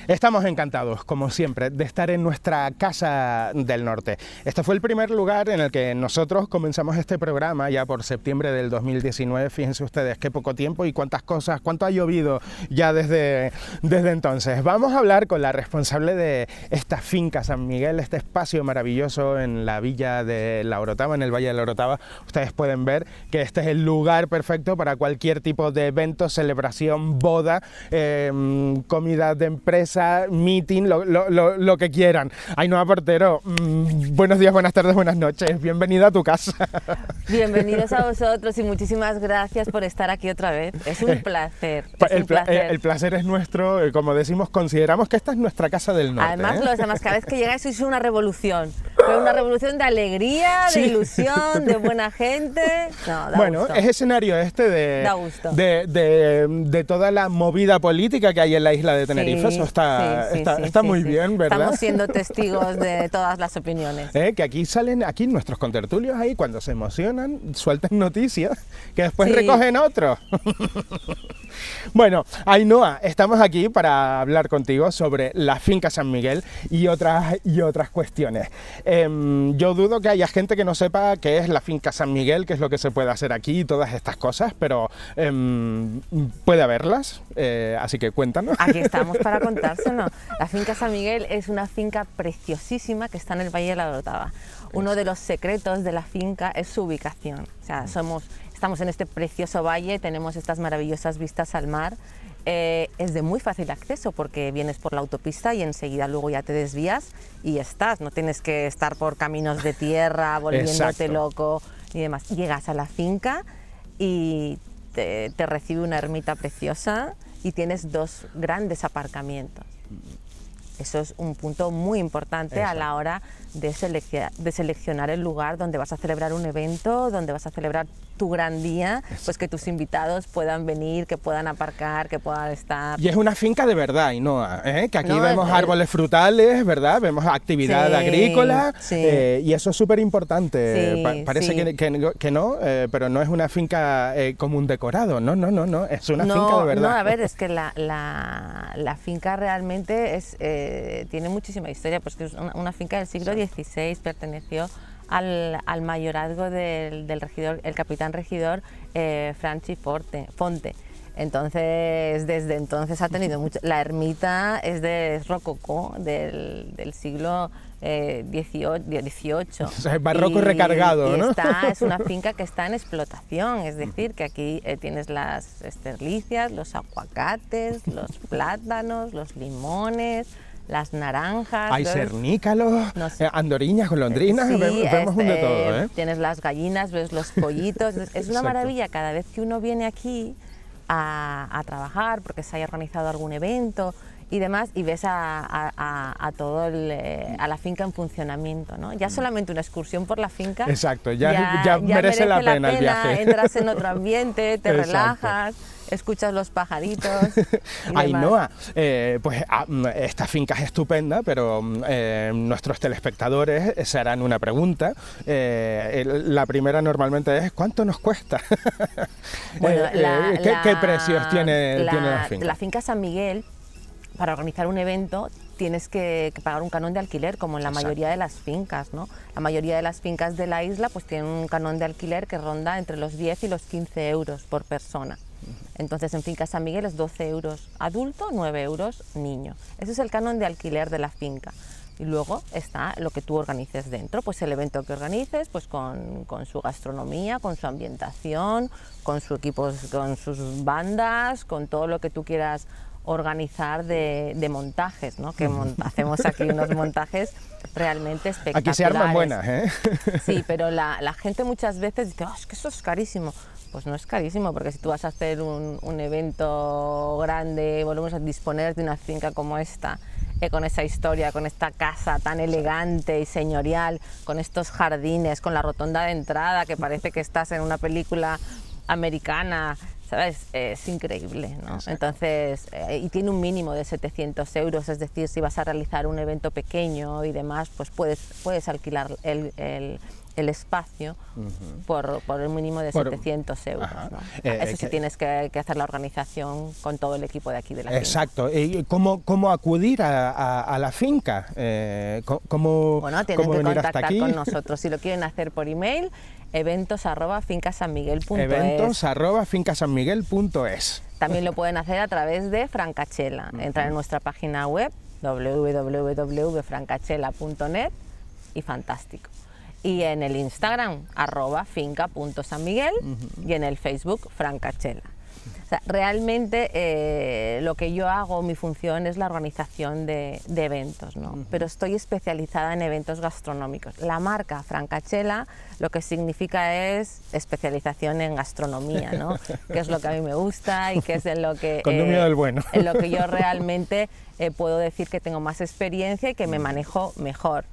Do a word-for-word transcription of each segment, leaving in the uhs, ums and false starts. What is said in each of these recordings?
Estamos encantados, como siempre, de estar en nuestra Casa del Norte. Este fue el primer lugar en el que nosotros comenzamos este programa ya por septiembre del dos mil diecinueve. Fíjense ustedes qué poco tiempo y cuántas cosas, cuánto ha llovido ya desde, desde entonces. Vamos a hablar con la responsable de esta finca San Miguel, este espacio maravilloso en la villa de la Orotava, en el Valle de la Orotava. Ustedes pueden ver que este es el lugar perfecto para cualquier tipo de evento, celebración, boda, eh, comida de empresa, meeting, lo, lo, lo, lo que quieran. Ainhoa Portero, mmm, buenos días, buenas tardes, buenas noches, bienvenida a tu casa. Bienvenidos a vosotros y muchísimas gracias por estar aquí otra vez. Es un placer. Es el, un placer. el placer es nuestro, como decimos, consideramos que esta es nuestra Casa del Norte. Además, ¿eh? los demás, cada vez que llegáis sois una revolución, pero una revolución de alegría, de sí. ilusión, de buena gente. No, da bueno, gusto. es escenario este de, da gusto. De, de, de toda la movida política que hay en la isla de Tenerife. Sí, Eso está, sí, sí, está, sí, está sí, muy sí. bien, ¿verdad? Estamos siendo testigos de todas las opiniones. ¿Eh? Que aquí salen, aquí nuestros contertulios ahí, cuando se emocionan, sueltan noticias que después sí. recogen otros. Bueno, Ainhoa, estamos aquí para hablar contigo sobre la finca San Miguel y otras, y otras cuestiones. Eh, yo dudo que haya gente que no sepa qué es la finca San Miguel, qué es lo que se puede hacer aquí y todas estas cosas, pero eh, puede haberlas, eh, así que cuéntanos. Aquí estamos para contárselo. La finca San Miguel es una finca preciosísima que está en el Valle de la Orotava. Uno de los secretos de la finca es su ubicación. O sea, somos, estamos en este precioso valle, tenemos estas maravillosas vistas al mar. Eh, es de muy fácil acceso porque vienes por la autopista y enseguida luego ya te desvías y estás. No tienes que estar por caminos de tierra, volviéndote Exacto. loco y demás. Llegas a la finca y te, te recibe una ermita preciosa y tienes dos grandes aparcamientos. Eso es un punto muy importante Exacto. a la hora de, seleccionar, de seleccionar el lugar donde vas a celebrar un evento, donde vas a celebrar tu gran día, pues que tus invitados puedan venir, que puedan aparcar, que puedan estar... Y es una finca de verdad, Ainhoa, ¿eh? Que aquí no, vemos es, árboles frutales, ¿verdad? Vemos actividad sí, agrícola, sí. Eh, y eso es súper importante. Sí, pa parece sí. que, que, que no, eh, pero no es una finca eh, como un decorado, no, no, no, no, es una no, finca de verdad. No, a ver, es que la, la, la finca realmente es, eh, tiene muchísima historia, pues que es una, una finca del siglo dieciséis, perteneció Al, al mayorazgo del, del regidor, el capitán regidor eh, Franchi Forte, Fonte. Entonces, desde entonces ha tenido mucho... La ermita es de es rococó del, del siglo eh, dieciocho. O sea, es barroco y, recargado, y ¿no? Está, es una finca que está en explotación, es decir, que aquí eh, tienes las esterlicias, los aguacates, los plátanos, los limones, las naranjas... Hay cernícalos, no sé. andoriñas, golondrinas, sí, vemos, vemos este, un de todo, ¿eh? Tienes las gallinas, ves los pollitos, es una Exacto. maravilla cada vez que uno viene aquí a, a trabajar, porque se haya organizado algún evento y demás, y ves a, a, a, a todo el, eh, a la finca en funcionamiento, ¿no? Ya solamente una excursión por la finca... Exacto, ya, ya, ya, ya merece, merece la, la pena, pena el viaje. Entras en otro ambiente, te Exacto. relajas, escuchas los pajaritos. Ainhoa, eh, pues ah, esta finca es estupenda, pero eh, nuestros telespectadores se harán una pregunta. Eh, la primera normalmente es ¿cuánto nos cuesta? Bueno, eh, la, ¿qué, la, ¿Qué precios tiene la, tiene la finca? La finca San Miguel, para organizar un evento tienes que, que pagar un canon de alquiler, como en la Exacto. mayoría de las fincas, ¿no? La mayoría de las fincas de la isla pues tienen un canon de alquiler que ronda entre los diez y los quince euros por persona. Entonces en finca San Miguel es doce euros adulto, nueve euros niño. Ese es el canon de alquiler de la finca. Y luego está lo que tú organices dentro, pues el evento que organices, pues con, con su gastronomía, con su ambientación, con su equipo, con sus bandas, con todo lo que tú quieras organizar de, de montajes, ¿no? Que mont hacemos aquí unos montajes realmente espectaculares. Aquí se arman buenas, ¿eh? Sí, pero la, la gente muchas veces dice, oh, es que eso es carísimo. Pues no es carísimo, porque si tú vas a hacer un, un evento grande, volvemos a disponer de una finca como esta, eh, con esa historia, con esta casa tan elegante y señorial, con estos jardines, con la rotonda de entrada, que parece que estás en una película americana, ¿sabes? Es increíble, ¿no? Exacto. Entonces, eh, y tiene un mínimo de setecientos euros, es decir, si vas a realizar un evento pequeño y demás, pues puedes, puedes alquilar el, el, el espacio uh-huh. por, por el mínimo de por, setecientos euros. ¿No? Eh, Eso sí que, tienes que, que hacer la organización con todo el equipo de aquí de la exacto. finca. Exacto. ¿Cómo, ¿Cómo acudir a, a, a la finca? Eh, ¿cómo, bueno, tienen cómo que contactar con nosotros. Si lo quieren hacer por email, eventos arroba fincasanmiguel punto es. eventos arroba fincasanmiguel punto es. También lo pueden hacer a través de Francachela. Uh-huh. Entrar en nuestra página web w w w punto francachela punto net y fantástico. Y en el Instagram, arroba finca punto sanmiguel, uh-huh. y en el Facebook, Francachela. O sea, realmente eh, lo que yo hago, mi función es la organización de, de eventos, ¿no? Uh-huh. Pero estoy especializada en eventos gastronómicos. La marca Francachela lo que significa es especialización en gastronomía, ¿no? Que es lo que a mí me gusta y que es en lo que, Condumio del bueno. En lo que yo realmente eh, puedo decir que tengo más experiencia y que me manejo mejor.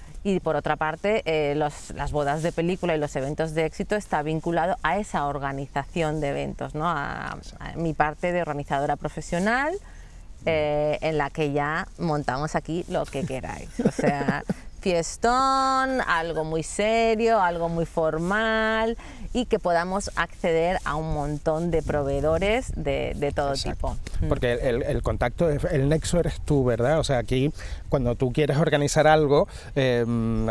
Y por otra parte, eh, los, las bodas de película y los eventos de éxito está vinculado a esa organización de eventos, ¿no? a, a mi parte de organizadora profesional, eh, en la que ya montamos aquí lo que queráis. O sea, fiestón, algo muy serio, algo muy formal y que podamos acceder a un montón de proveedores de, de todo Exacto. tipo. Porque el, el contacto, el nexo eres tú, ¿verdad? O sea, aquí cuando tú quieres organizar algo, eh,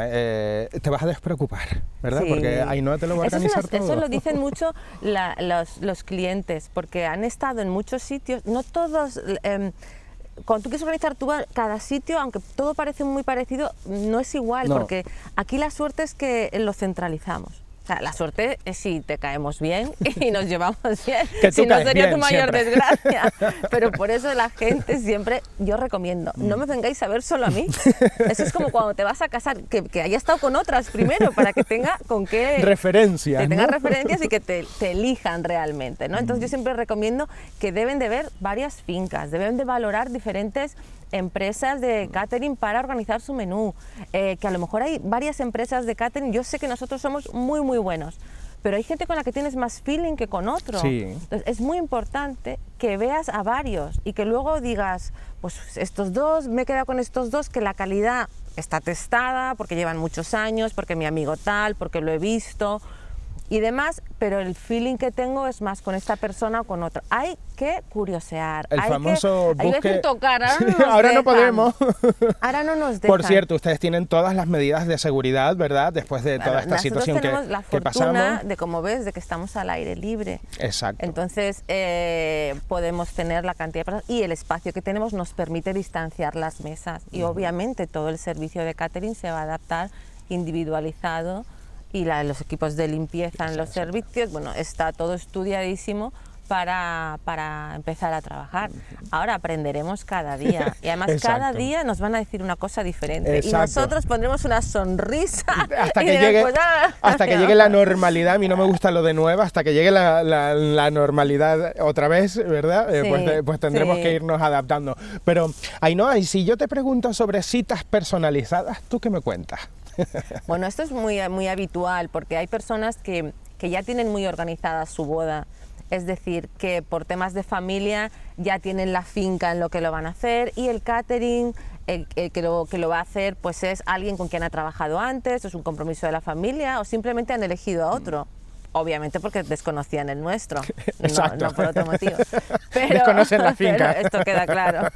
eh, te vas a despreocupar, ¿verdad? Sí. Porque Ainhoa te lo va a eso organizar las, todo. Eso lo dicen mucho la, los, los clientes, porque han estado en muchos sitios, no todos... Eh, cuando tú quieres organizar tú, cada sitio, aunque todo parece muy parecido, no es igual, no. Porque aquí la suerte es que lo centralizamos. O sea, la suerte es si te caemos bien y nos llevamos bien, si no sería bien, tu mayor siempre. desgracia. Pero por eso la gente siempre, yo recomiendo, no me vengáis a ver solo a mí. Eso es como cuando te vas a casar, que, que haya estado con otras primero, para que tenga con qué... Referencias, Que tenga ¿no? referencias y que te, te elijan realmente, ¿no? Entonces yo siempre recomiendo que deben de ver varias fincas, deben de valorar diferentes empresas de catering para organizar su menú, eh, que a lo mejor hay varias empresas de catering, yo sé que nosotros somos muy muy buenos, pero hay gente con la que tienes más feeling que con otro. Sí. Entonces, es muy importante que veas a varios y que luego digas, pues estos dos, me he quedado con estos dos, que la calidad está testada, porque llevan muchos años, porque mi amigo tal, porque lo he visto y demás, pero el feeling que tengo es más con esta persona o con otra. Hay que curiosear, el hay famoso que, hay busque... que tocar, ahora no, nos ahora no dejan. podemos. Ahora no nos dejan. Por cierto, ustedes tienen todas las medidas de seguridad, ¿verdad? Después de claro, toda esta situación que, la que pasamos. De, como ves, de que estamos al aire libre. Exacto. Entonces, eh, podemos tener la cantidad de personas y el espacio que tenemos nos permite distanciar las mesas. Y uh-huh. obviamente todo el servicio de catering se va a adaptar individualizado y la, los equipos de limpieza en los servicios, bueno, está todo estudiadísimo para, para empezar a trabajar. Ahora aprenderemos cada día y además Exacto. cada día nos van a decir una cosa diferente. Exacto. Y nosotros pondremos una sonrisa hasta que, y llegue, pues, ah, hasta que llegue la normalidad. A mí no me gusta lo de nuevo, hasta que llegue la, la, la normalidad otra vez, ¿verdad? Sí, eh, pues, pues tendremos sí. que irnos adaptando. Pero, Ainhoa, y si yo te pregunto sobre citas personalizadas, ¿tú qué me cuentas? Bueno, esto es muy, muy habitual porque hay personas que, que ya tienen muy organizada su boda, es decir, que por temas de familia ya tienen la finca en lo que lo van a hacer y el catering, el, el que, lo, que lo va a hacer pues es alguien con quien ha trabajado antes, es un compromiso de la familia o simplemente han elegido a otro. Obviamente porque desconocían el nuestro, no, no por otro motivo. Pero, desconocen la finca. Pero esto queda claro.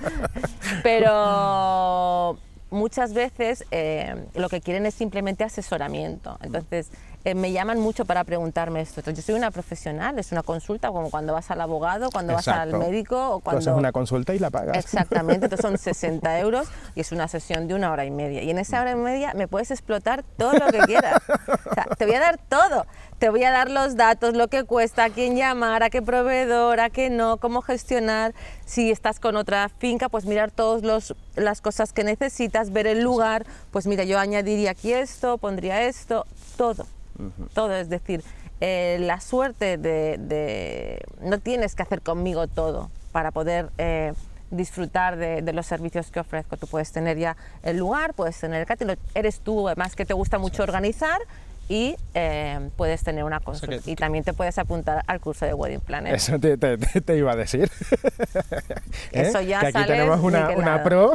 Pero muchas veces eh, lo que quieren es simplemente asesoramiento. Entonces, eh, me llaman mucho para preguntarme esto. Entonces, yo soy una profesional, es una consulta como cuando vas al abogado, cuando Exacto. vas al médico o cuando... Tú haces una consulta y la pagas. Exactamente, entonces son sesenta euros y es una sesión de una hora y media. Y en esa hora y media me puedes explotar todo lo que quieras. O sea, te voy a dar todo. Te voy a dar los datos, lo que cuesta, a quién llamar, a qué proveedor, a qué no, cómo gestionar. Si estás con otra finca, pues mirar todas las cosas que necesitas, ver el lugar, pues mira, yo añadiría aquí esto, pondría esto, todo, uh-huh. todo. Es decir, eh, la suerte de, de... No tienes que hacer conmigo todo para poder eh, disfrutar de, de los servicios que ofrezco. Tú puedes tener ya el lugar, puedes tener el catering, eres tú, además que te gusta mucho organizar, y eh, puedes tener una consulta. O sea que, y también te puedes apuntar al curso de Wedding Planner. Eso te, te, te iba a decir. Eso ¿Eh? ya que aquí sales tenemos una, una pro.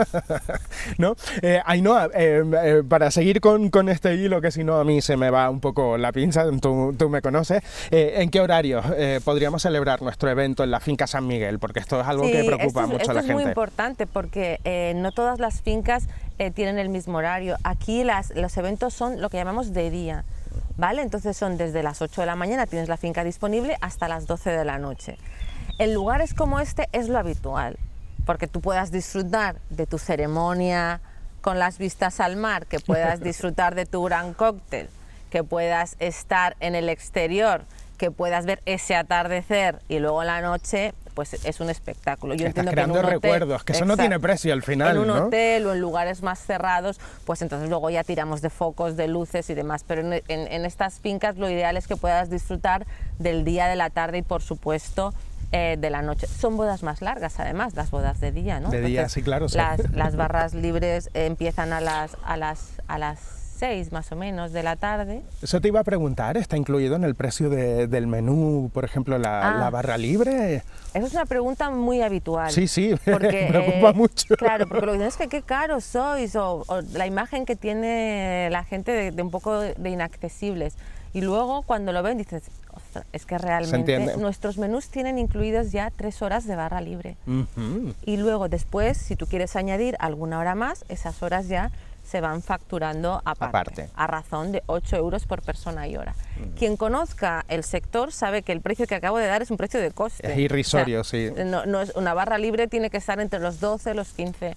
¿No? Eh, Ainhoa, eh, eh, para seguir con, con este hilo, que si no a mí se me va un poco la pinza, tú, tú me conoces, eh, ¿en qué horarios eh, podríamos celebrar nuestro evento en la finca San Miguel? Porque esto es algo sí, que preocupa esto, mucho esto a la es gente. Es muy importante porque eh, no todas las fincas eh, tienen el mismo horario. Aquí las, los eventos son lo que llamamos de día, ¿vale? Entonces son desde las ocho de la mañana, tienes la finca disponible, hasta las doce de la noche. En lugares como este es lo habitual, porque tú puedas disfrutar de tu ceremonia con las vistas al mar, que puedas disfrutar de tu gran cóctel, que puedas estar en el exterior, que puedas ver ese atardecer y luego en la noche, pues es un espectáculo. Yo Estás entiendo creando que en un hotel, recuerdos, que eso exacto, no tiene precio al final, en un ¿no? hotel o en lugares más cerrados, pues entonces luego ya tiramos de focos, de luces y demás, pero en, en, en estas fincas lo ideal es que puedas disfrutar del día, de la tarde y por supuesto eh, de la noche. Son bodas más largas además, las bodas de día, ¿no? De entonces, día, sí, claro. Sí. Las, las barras libres eh, empiezan a las, a las, a las seis más o menos de la tarde. Eso te iba a preguntar, ¿está incluido en el precio de, del menú, por ejemplo, la, ah, la barra libre? Esa es una pregunta muy habitual. Sí, sí, porque, me preocupa eh, mucho. Claro, porque lo que dicen es que qué caros sois, o, o la imagen que tiene la gente de, de un poco de, de inaccesibles. Y luego cuando lo ven dices, ostras, es que realmente nuestros menús tienen incluidos ya tres horas de barra libre. Uh-huh. Y luego después, si tú quieres añadir alguna hora más, esas horas ya se van facturando aparte, aparte, a razón de ocho euros por persona y hora. Mm. Quien conozca el sector sabe que el precio que acabo de dar es un precio de coste. Es irrisorio, o sea, sí. No, no es, una barra libre tiene que estar entre los doce y los quince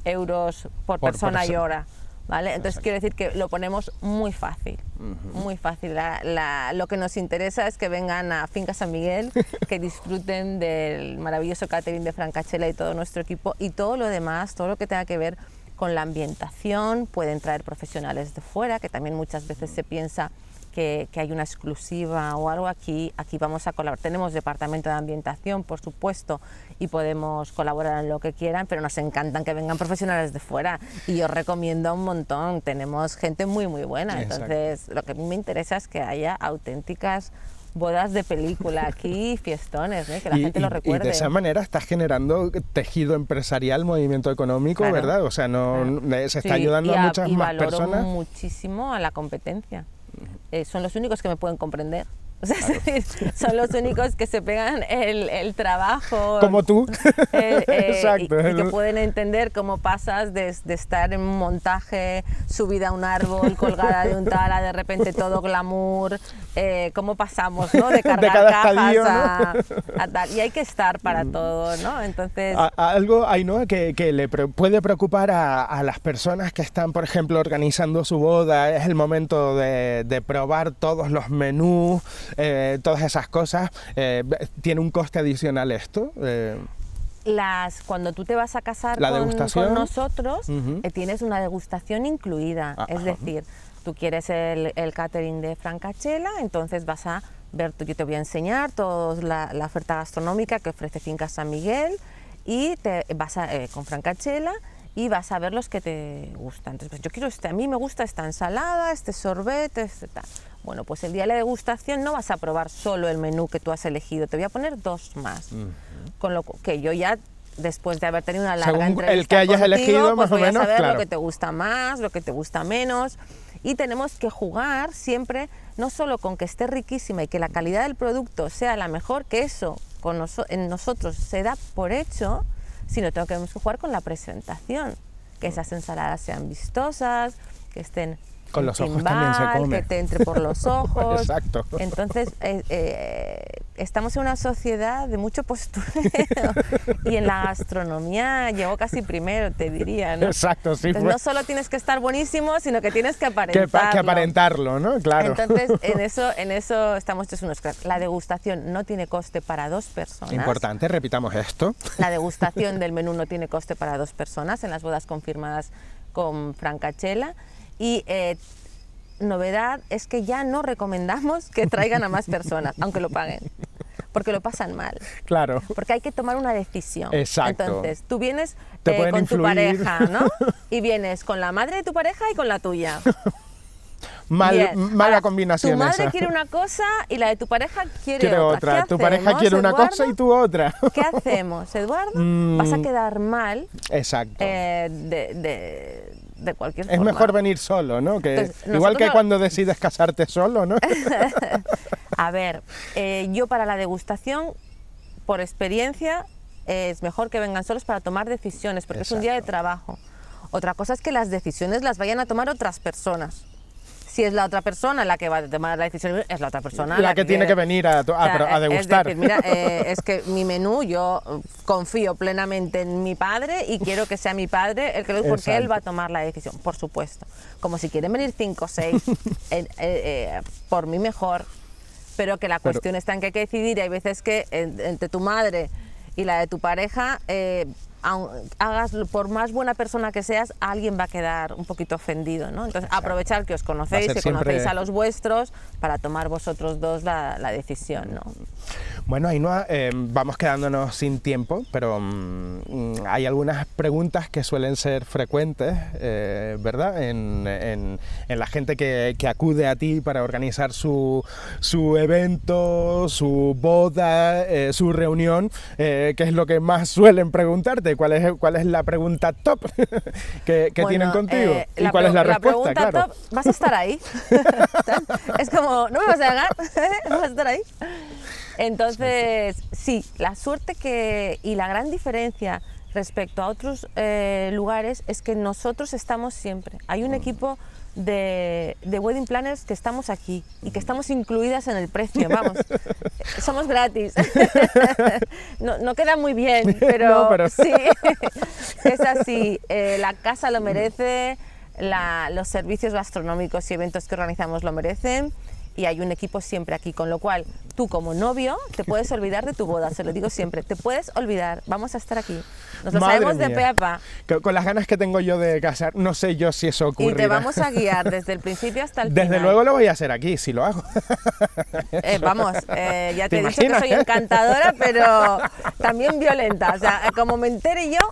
euros por, por persona perso y hora. ¿Vale? Entonces Exacto. quiero decir que lo ponemos muy fácil, uh-huh. muy fácil. La, la, lo que nos interesa es que vengan a Finca San Miguel, que disfruten del maravilloso catering de Francachela y todo nuestro equipo, y todo lo demás, todo lo que tenga que ver con la ambientación. Pueden traer profesionales de fuera, que también muchas veces se piensa que, que hay una exclusiva o algo. Aquí, aquí vamos a colaborar. Tenemos departamento de ambientación, por supuesto, y podemos colaborar en lo que quieran, pero nos encantan que vengan profesionales de fuera, y yo recomiendo un montón. Tenemos gente muy muy buena. Entonces Exacto. lo que a mí me interesa es que haya auténticas bodas de película aquí, fiestones, ¿eh? Que la y, gente lo recuerde. Y de esa manera estás generando tejido empresarial, movimiento económico, claro, ¿verdad? O sea, no, claro. se está sí, ayudando a, a muchas y más personas. Y valoro muchísimo a la competencia. Eh, son los únicos que me pueden comprender. O sea, claro. Son los únicos que se pegan el, el trabajo. Como tú. Eh, eh, Exacto. Y, y que pueden entender cómo pasas de, de estar en un montaje, subida a un árbol, colgada de un tal, a de repente todo glamour. Eh, cómo pasamos, ¿no? De cargar de cada cajas estadio, ¿no? a, a tal. Y hay que estar para todo, ¿no? Entonces... A, a algo, Ainhoa, que, que le pre puede preocupar a, a las personas que están, por ejemplo, organizando su boda. Es el momento de, de probar todos los menús. Eh, todas esas cosas, eh, ¿tiene un coste adicional esto? Eh, Las, cuando tú te vas a casar ¿La con, degustación? con nosotros, uh-huh. eh, tienes una degustación incluida. Ah, es decir, tú quieres el, el catering de Francachela, entonces vas a ver, yo te voy a enseñar toda la, la oferta gastronómica que ofrece Finca San Miguel, y te vas a, eh, con Francachela, y vas a ver los que te gustan. Entonces, pues yo quiero este, a mí me gusta esta ensalada, este sorbete, este tal. Bueno, pues el día de la degustación no vas a probar solo el menú que tú has elegido, te voy a poner dos más. Uh-huh. Con lo que yo ya, después de haber tenido una larga Según entrevista el que hayas contigo, elegido, pues más o voy menos, a saber claro. lo que te gusta más, lo que te gusta menos. Y tenemos que jugar siempre, no solo con que esté riquísima y que la calidad del producto sea la mejor, que eso con noso en nosotros se da por hecho, sino que tenemos que jugar con la presentación. Que esas ensaladas sean vistosas, que estén con los timbal, ojos también se come. Que te entre por los ojos. Exacto. Entonces, eh, eh, estamos en una sociedad de mucho postureo, y en la gastronomía llegó casi primero, te diría, ¿no? Exacto, sí. Entonces, pues. no solo tienes que estar buenísimo, sino que tienes que aparentarlo. Que, que aparentarlo, ¿no? Claro. Entonces, en eso, en eso estamos hechos unos cracks. La degustación no tiene coste para dos personas. Importante, repitamos esto. La degustación del menú no tiene coste para dos personas en las bodas confirmadas con Francachela. Y eh, novedad es que ya no recomendamos que traigan a más personas, aunque lo paguen, porque lo pasan mal. Claro. Porque hay que tomar una decisión. Exacto. Entonces, tú vienes eh, con influir. tu pareja, ¿no? Y vienes con la madre de tu pareja y con la tuya. Mal, Bien. mala Ahora, combinación tu madre esa. quiere una cosa y la de tu pareja quiere, Quiere otra. otra. ¿Qué Tu pareja hacemos, quiere una Eduardo? cosa y tú otra. ¿Qué hacemos, Eduardo? Mm. Vas a quedar mal Exacto. eh, de, de, de cualquier Es forma. mejor venir solo, ¿no? Que Entonces, igual que nosotros- cuando decides casarte solo, ¿no? A ver, eh, yo para la degustación, por experiencia, eh, es mejor que vengan solos para tomar decisiones, porque es un día de Exacto. trabajo. Otra cosa es que las decisiones las vayan a tomar otras personas. Si es la otra persona la que va a tomar la decisión, es la otra persona La que tiene que venir a, to- a O sea, pro- a es degustar. decir, mira, eh, es que mi menú, yo confío plenamente en mi padre y quiero que sea mi padre el que lo porque él Exacto. va a tomar la decisión, por supuesto. Como si quieren venir cinco o seis, eh, eh, eh, por mí mejor. Pero que la Pero- cuestión está en que hay que decidir y hay veces que en- entre tu madre y la de tu pareja, eh, aun- hagas por más buena persona que seas, alguien va a quedar un poquito ofendido, ¿no? Entonces, aprovechar que os conocéis, ser que siempre- conocéis a los vuestros, para tomar vosotros dos la, la decisión, ¿no? Bueno, Ainhoa, eh, vamos quedándonos sin tiempo, pero mm, hay algunas preguntas que suelen ser frecuentes, eh, ¿verdad? En, en- en la gente que, que acude a ti para organizar su, su evento, su boda, eh, su reunión, eh, ¿qué es lo que más suelen preguntarte? ¿Cuál es, cuál es la pregunta top que, que Bueno, tienen contigo? eh, ¿Y cuál es la pre- respuesta? pregunta Claro. top, ¿vas a estar ahí? Es como, ¿no me vas a ganar? ¿Vas a estar ahí? Entonces, sí, la suerte que y la gran diferencia respecto a otros eh, lugares es que nosotros estamos siempre. Hay un equipo de, de wedding planners que estamos aquí y que estamos incluidas en el precio, vamos. Somos gratis. No, no queda muy bien, pero, No, pero- sí, es así. Eh, la casa lo merece, la- los servicios gastronómicos y eventos que organizamos lo merecen. Y hay un equipo siempre aquí, con lo cual tú como novio te puedes olvidar de tu boda, se lo digo siempre, te puedes olvidar, vamos a estar aquí. Nos lo Madre sabemos de mía. pe a pa Con, con las ganas que tengo yo de casar, no sé yo si eso ocurrirá. y te vamos a guiar desde el principio hasta el Desde final. luego lo voy a hacer aquí, si lo hago. Eh, vamos, eh, ya ¿Te te, he dicho que imaginas? soy encantadora, pero también violenta. O sea, como me entere yo,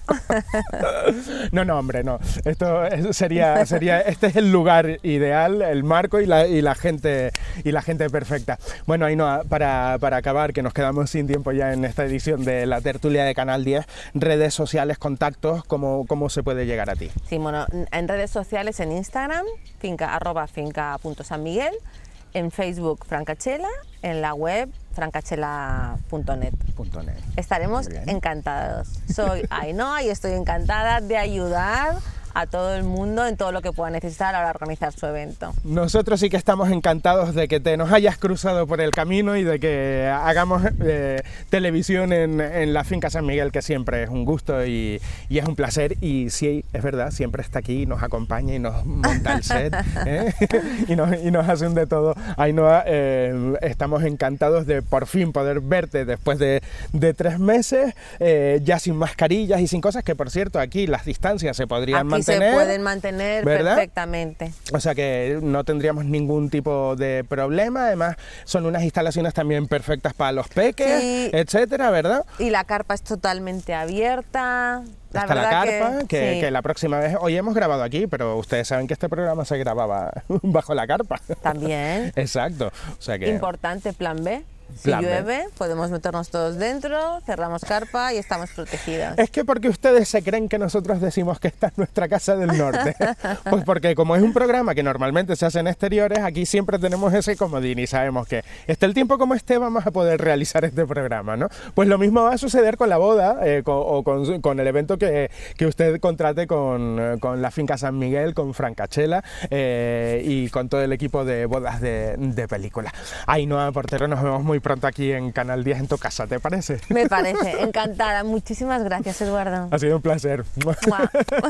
No, no, hombre, no. Esto es- sería, sería, este es el lugar ideal, el marco y la, y la gente y la gente perfecta. Bueno, Ainhoa, para, para acabar, que nos quedamos sin tiempo ya en esta edición de la tertulia de Canal diez, redes sociales, contactos, ¿cómo, cómo se puede llegar a ti? sí, bueno, en redes sociales, en Instagram, finca, arroba finca punto San Miguel, en Facebook Francachela, en la web francachela punto net. Punto net. Estaremos Muy bien. encantados. Soy Ainhoa y estoy encantada de ayudar a todo el mundo en todo lo que pueda necesitar a la hora de organizar su evento. Nosotros sí que estamos encantados de que te nos hayas cruzado por el camino y de que hagamos eh, televisión en, en la finca San Miguel, que siempre es un gusto y, y es un placer. Y sí, es verdad, siempre está aquí, nos acompaña y nos monta el set, ¿eh? y, nos, y nos hace un de todo. Ainhoa, eh, estamos encantados de por fin poder verte después de, de tres meses, eh, ya sin mascarillas y sin cosas, que por cierto aquí las distancias se podrían Aquí mantener. se pueden mantener ¿verdad? perfectamente. O sea que no tendríamos ningún tipo de problema, además son unas instalaciones también perfectas para los peques, Sí. etcétera, ¿verdad? Y la carpa es totalmente abierta. La Hasta la verdad carpa, que, que, sí, que la próxima vez, hoy hemos grabado aquí, pero ustedes saben que este programa se grababa bajo la carpa. también. Exacto, o sea que... Importante plan B. Si Plan B. llueve, podemos meternos todos dentro, cerramos carpa y estamos protegidos. Es que porque ustedes se creen que nosotros decimos que esta es nuestra casa del norte. Pues porque como es un programa que normalmente se hace en exteriores, aquí siempre tenemos ese comodín y sabemos que esté el tiempo como esté vamos a poder realizar este programa, ¿no? Pues lo mismo va a suceder con la boda eh, con, o con, con el evento que, que usted contrate con, con la finca San Miguel, con Francachela eh, y con todo el equipo de bodas de, de película. Ainhoa Portero, nos vemos muy pronto aquí en Canal diez en tu casa, ¿te parece? Me parece, encantada. Muchísimas gracias, Eduardo. Ha sido un placer. Mua.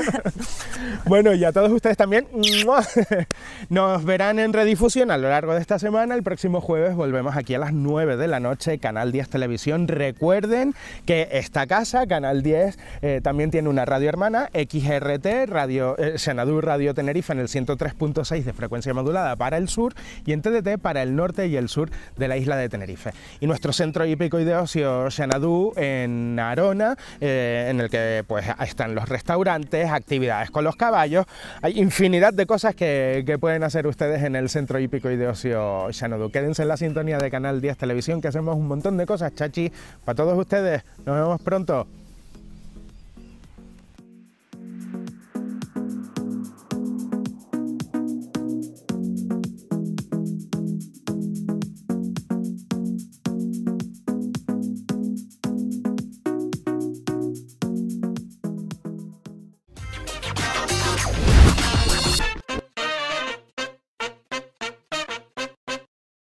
Bueno, y a todos ustedes también, ¡mua! Nos verán en redifusión a lo largo de esta semana. El próximo jueves volvemos aquí a las nueve de la noche, Canal diez Televisión. Recuerden que esta casa, Canal diez, eh, también tiene una radio hermana, X R T, Radio, eh, Xanadu Radio Tenerife, en el ciento tres punto seis de frecuencia modulada para el sur, y en T D T para el norte y el sur de la isla de Tenerife. Tenerife. Y nuestro centro hípico y de ocio Xanadu en Arona, eh, en el que pues están los restaurantes, actividades con los caballos, hay infinidad de cosas que, que pueden hacer ustedes en el centro hípico y de ocio Xanadu. Quédense en la sintonía de Canal diez Televisión, que hacemos un montón de cosas, chachi, para todos ustedes. Nos vemos pronto.